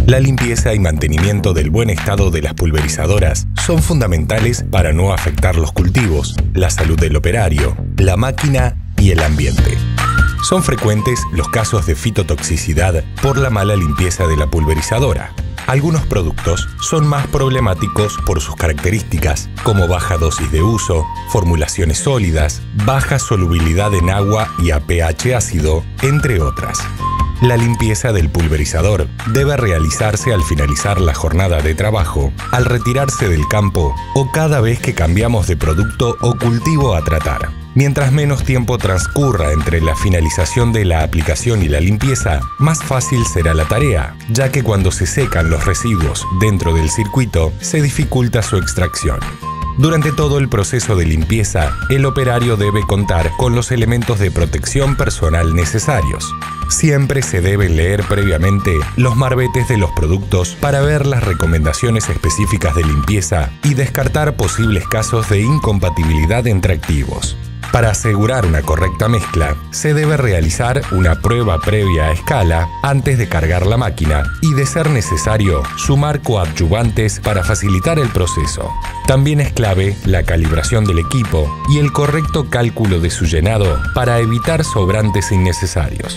La limpieza y mantenimiento del buen estado de las pulverizadoras son fundamentales para no afectar los cultivos, la salud del operario, la máquina y el ambiente. Son frecuentes los casos de fitotoxicidad por la mala limpieza de la pulverizadora. Algunos productos son más problemáticos por sus características, como baja dosis de uso, formulaciones sólidas, baja solubilidad en agua y a pH ácido, entre otras. La limpieza del pulverizador debe realizarse al finalizar la jornada de trabajo, al retirarse del campo o cada vez que cambiamos de producto o cultivo a tratar. Mientras menos tiempo transcurra entre la finalización de la aplicación y la limpieza, más fácil será la tarea, ya que cuando se secan los residuos dentro del circuito, se dificulta su extracción. Durante todo el proceso de limpieza, el operario debe contar con los elementos de protección personal necesarios. Siempre se deben leer previamente los marbetes de los productos para ver las recomendaciones específicas de limpieza y descartar posibles casos de incompatibilidad entre activos. Para asegurar una correcta mezcla, se debe realizar una prueba previa a escala antes de cargar la máquina y, de ser necesario, sumar coadyuvantes para facilitar el proceso. También es clave la calibración del equipo y el correcto cálculo de su llenado para evitar sobrantes innecesarios.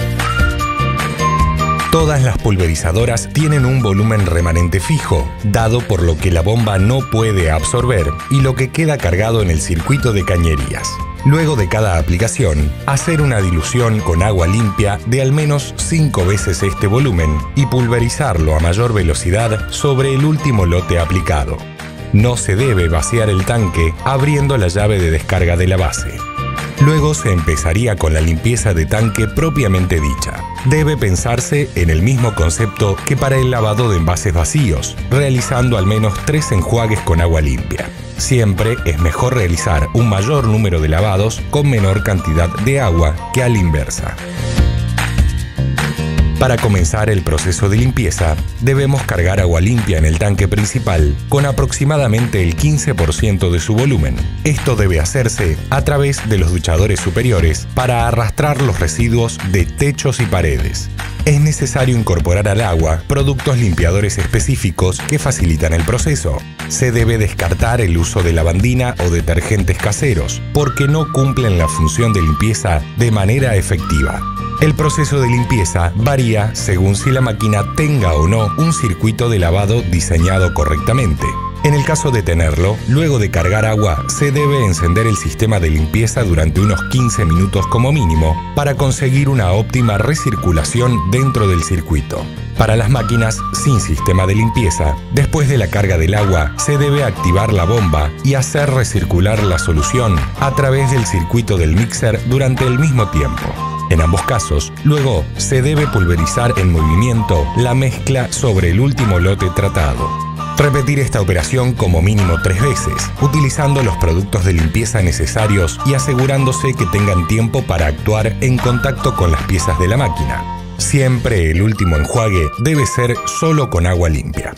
Todas las pulverizadoras tienen un volumen remanente fijo, dado por lo que la bomba no puede absorber y lo que queda cargado en el circuito de cañerías. Luego de cada aplicación, hacer una dilución con agua limpia de al menos 5 veces este volumen y pulverizarlo a mayor velocidad sobre el último lote aplicado. No se debe vaciar el tanque abriendo la llave de descarga de la base. Luego se empezaría con la limpieza de tanque propiamente dicha. Debe pensarse en el mismo concepto que para el lavado de envases vacíos, realizando al menos 3 enjuagues con agua limpia. Siempre es mejor realizar un mayor número de lavados con menor cantidad de agua que a la inversa. Para comenzar el proceso de limpieza, debemos cargar agua limpia en el tanque principal con aproximadamente el 15% de su volumen. Esto debe hacerse a través de los duchadores superiores para arrastrar los residuos de techos y paredes. Es necesario incorporar al agua productos limpiadores específicos que facilitan el proceso. Se debe descartar el uso de lavandina o detergentes caseros, porque no cumplen la función de limpieza de manera efectiva. El proceso de limpieza varía según si la máquina tenga o no un circuito de lavado diseñado correctamente. En el caso de tenerlo, luego de cargar agua, se debe encender el sistema de limpieza durante unos 15 minutos como mínimo para conseguir una óptima recirculación dentro del circuito. Para las máquinas sin sistema de limpieza, después de la carga del agua, se debe activar la bomba y hacer recircular la solución a través del circuito del mixer durante el mismo tiempo. En ambos casos, luego se debe pulverizar en movimiento la mezcla sobre el último lote tratado. Repetir esta operación como mínimo 3 veces, utilizando los productos de limpieza necesarios y asegurándose que tengan tiempo para actuar en contacto con las piezas de la máquina. Siempre el último enjuague debe ser solo con agua limpia.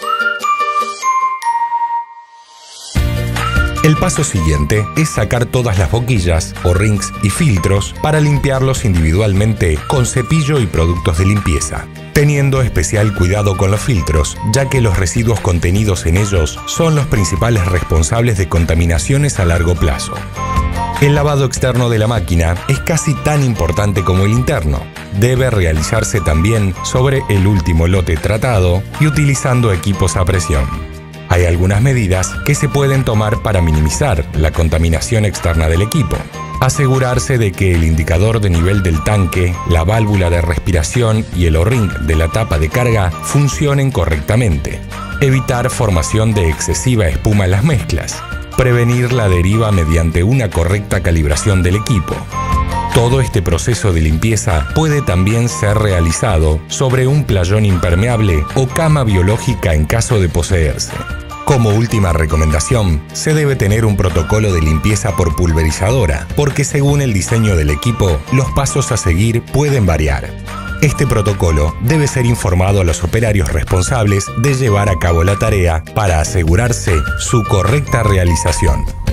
El paso siguiente es sacar todas las boquillas, o-rings y filtros para limpiarlos individualmente con cepillo y productos de limpieza, teniendo especial cuidado con los filtros, ya que los residuos contenidos en ellos son los principales responsables de contaminaciones a largo plazo. El lavado externo de la máquina es casi tan importante como el interno. Debe realizarse también sobre el último lote tratado y utilizando equipos a presión. Hay algunas medidas que se pueden tomar para minimizar la contaminación externa del equipo. Asegurarse de que el indicador de nivel del tanque, la válvula de respiración y el o-ring de la tapa de carga funcionen correctamente. Evitar formación de excesiva espuma en las mezclas. Prevenir la deriva mediante una correcta calibración del equipo. Todo este proceso de limpieza puede también ser realizado sobre un playón impermeable o cama biológica en caso de poseerse. Como última recomendación, se debe tener un protocolo de limpieza por pulverizadora, porque según el diseño del equipo, los pasos a seguir pueden variar. Este protocolo debe ser informado a los operarios responsables de llevar a cabo la tarea para asegurarse su correcta realización.